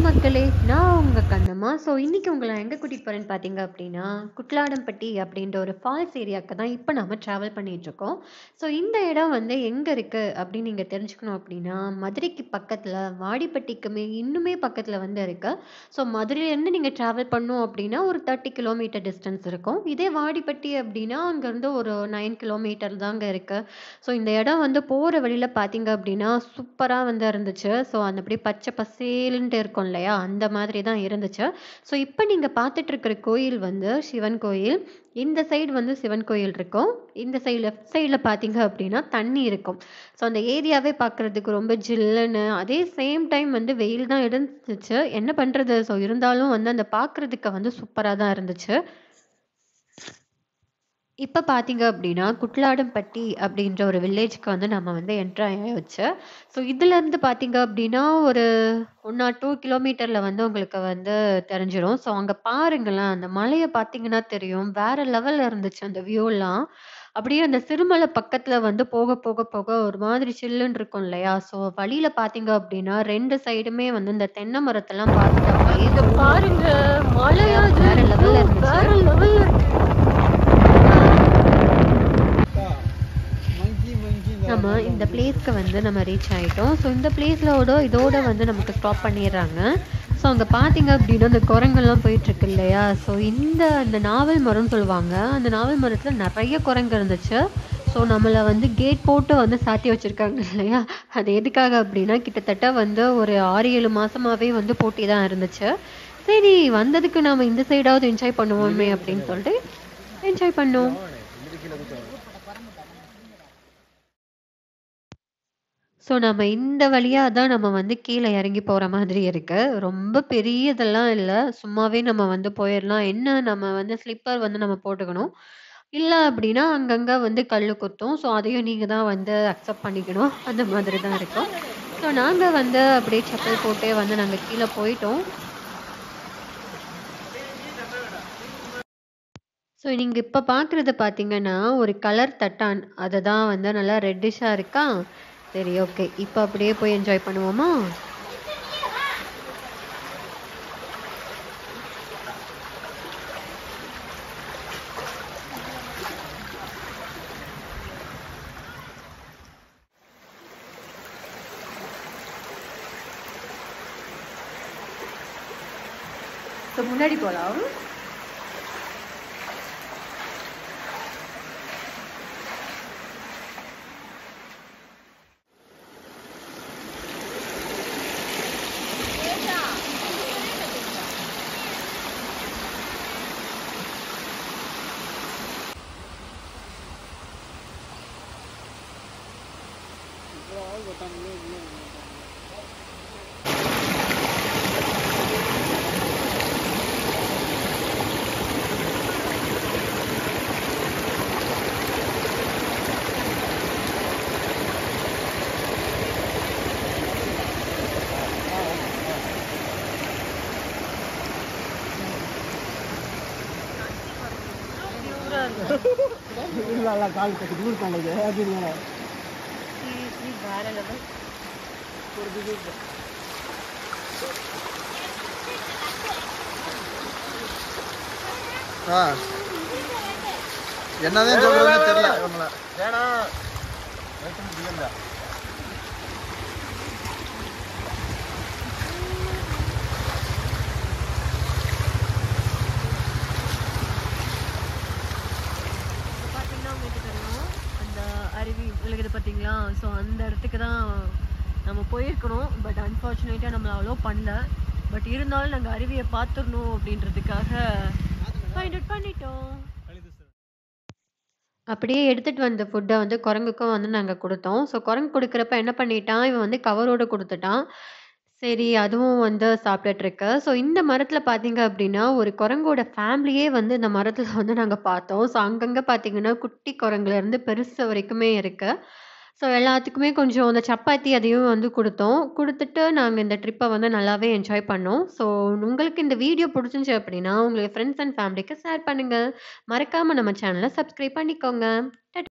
மக்களே! நான் உங்க கண்ணம்மா. இன்னைக்கு உங்கள எங்க கூட்டிட்டு போறேன்னு பார்த்தீங்க அப்டின்னா, குட்லாடம்பட்டி அப்டின்ற ஒரு ஃபால்ஸ் ஏரியாக்கு தான் இப்ப நம்ம ட்ராவல் பண்ணிட்டுருக்கோம். இந்த இடம் வந்து எங்க இருக்கு அப்டின்னு நீங்க தெரிஞ்சுக்கணும் அப்டின்னா, மதுரைக்கு பக்கத்துல வாடிப்பட்டிக்குமே இன்னுமே பக்கத்துல வந்து இருக்கு. மதுரையிலேருந்து நீங்க ட்ராவல் பண்ணணும் அப்டின்னா, ஒரு 30 கிலோமீட்டர் டிஸ்டன்ஸ் இருக்கும். இதே வாடிப்பட்டி அப்டின்னா, அங்கருந்து ஒரு 9 கிலோமீட்டர் தாங்க இருக்கு. இந்த இடம் வந்து போற வழியில பார்த்தீங்க அப்டின்னா, சூப்பரா வந்து இருந்துச்சு. அந்த அப்படியே பச்சை பசேலுன்ட்டு இருக்கும் இல்லையா? அந்த மாதிரி தான் இருந்துச்சு. இப்ப நீங்க பார்த்துட்டு இருக்கிற கோயில் வந்து சிவன் கோயில். இந்த சைடு வந்து சிவன் கோயில் இருக்கும். இந்த சைடு லெஃப்ட் சைடுல பார்த்தீங்க அப்டின்னா, தண்ணி இருக்கும். அந்த ஏரியாவே பார்க்கறதுக்கு ரொம்ப ஜில்லுன்னு, அதே சேம் டைம் வந்து வெயில் தான் இருந்துச்சு. என்ன பண்றது? இருந்தாலும் வந்து அந்த பார்க்கறதுக்கு வந்து சூப்பரா தான் இருந்துச்சு. இப்ப பார்த்தீங்க அப்டின்னா, குட்லாடம்பட்டி அப்டின்ற ஒரு வில்லேஜ்க்கு வந்து நம்ம வந்து என்டர் ஆயாச்சு. இதுலருந்து பார்த்தீங்க அப்டின்னா, ஒரு 1 ஆர் 2 கிலோமீட்டர்ல வந்து உங்களுக்கு வந்து தெரிஞ்சிரும். அங்க பாருங்களேன், அந்த மலைய பார்த்தீங்கன்னா தெரியும். வேற லெவல்ல இருந்துச்சு அந்த வியூலாம். அப்படியே அந்த சிறுமலை பக்கத்துல வந்து போக, போக, போக ஒரு மாதிரி சில்லுன்னு இருக்கும் இல்லையா? வழியில பார்த்தீங்க அப்டின்னா, 2 சைடுமே வந்து இந்த தென்னை மரத்தெல்லாம் பார்த்துட்டு அப்படியே இங்க பாருங்க, மலையா இது? வேற லெவல்ல இருந்துச்சு. வேற லெவல்ல இருக்கு. நம்ம இந்த பிளேஸ்க்கு வந்து நம்ம ரீச் ஆயிட்டோம். இந்த பிளேஸ்லோட இதோட வந்து நமக்கு ஸ்டாப் பண்ணிடுறாங்க. அங்க பார்த்தீங்க அப்படின்னா, அந்த குரங்கெல்லாம் போயிட்டுருக்கு இல்லையா? இந்த நாவல் மரம்னு சொல்லுவாங்க. அந்த நாவல் மரத்துல நெறைய குரங்கு இருந்துச்சு. நம்மள வந்து கேட் போட்டு வந்து சாத்தி வச்சிருக்காங்க இல்லையா? அது எதுக்காக அப்படின்னா, கிட்டத்தட்ட வந்து ஒரு 6, 7 மாசமாவே வந்து பூட்டி தான் இருந்துச்சு. சரி வந்ததுக்கு நாம இந்த சைடாவது என்ஜாய் பண்ணுவோமே அப்படின்னு சொல்லிட்டு என்ஜாய் பண்ணோம். நம்ம இந்த வழியா தான் நம்ம வந்து கீழ இறங்கி போற மாதிரி இருக்கு. ரொம்ப பெரியதெல்லாம் இல்ல. சும்மாவே நம்ம வந்து போயிரலாம். என்ன நம்ம வந்து ஸ்லிப்பர் வந்து நம்ம போட்டுக்கணும். இல்ல அப்டின்னா, அங்கங்க வந்து கல்லு குத்தும். அதையும் நீங்க தான் வந்து அக்செப்ட் பண்ணிக்கணும். அந்த மாதிரி தான் இருக்கும். நாங்க வந்து அப்படியே செப்பல் போட்டே வந்து நாங்க கீழ போயிட்டோம். நீங்க இப்ப பார்க்குறது பார்த்தீங்கன்னா, ஒரு கலர் தட்டான். அதுதான் வந்து நல்லா ரெட்டிஷ்ஷா இருக்கா? சரி ஓகே. இப்ப அப்படியே போய் என்ஜாய் பண்ணுவோமா? முன்னாடி போலாம். கால் கட்டி தூர் பண்ணது அது வேற லெவல். என்னதான் சொல்றதுன்னு தெரியல இவங்கள. பார்த்தீங்கன்னா உங்களுக்கு தெரியும், அந்த அருவி விழுகுது பார்த்தீங்களா? அந்த இடத்துக்கு தான் நம்ம போயிருக்கணும். பட் அன்ஃபார்ச்சுனேட்டாக நம்மளை அலோ பண்ணல. பட் இருந்தாலும் நாங்கள் அருவியை பார்த்துடணும் அப்படின்றதுக்காக ஃபைண்ட் அவுட் பண்ணிட்டோம். அப்படியே எடுத்துட்டு வந்த ஃபுட்ட வந்து குரங்குக்கும் வந்து நாங்க குடுத்தோம். குரங்கு குடுக்குறப்ப என்ன பண்ணிட்டான், இவன் வந்து கவரோட குடுத்துட்டான். சரி அதுவும் வந்து சாப்பிட்டுட்டு இருக்கு. இந்த மரத்தில பார்த்தீங்க அப்படின்னா, ஒரு குரங்கோட ஃபேமிலியே வந்து இந்த மரத்தில வந்து நாங்க பார்த்தோம். அங்கங்க பார்த்தீங்கன்னா, குட்டி குரங்குலேருந்து பெருசு வரைக்குமே இருக்கு. எல்லாத்துக்குமே கொஞ்சம் அந்த சப்பாத்தி அதையும் வந்து குடுத்தோம். குடுத்துட்டு நாங்க இந்த ட்ரிப்ப வந்து நல்லாவே என்ஜாய் பண்ணோம். உங்களுக்கு இந்த வீடியோ புடிச்சிருந்துச்சு அப்படின்னா, உங்க ஃப்ரெண்ட்ஸ் அண்ட் ஃபேமிலிக்கு ஷேர் பண்ணுங்க. மறக்காம நம்ம சேனல சப்ஸ்கிரைப் பண்ணிக்கோங்க.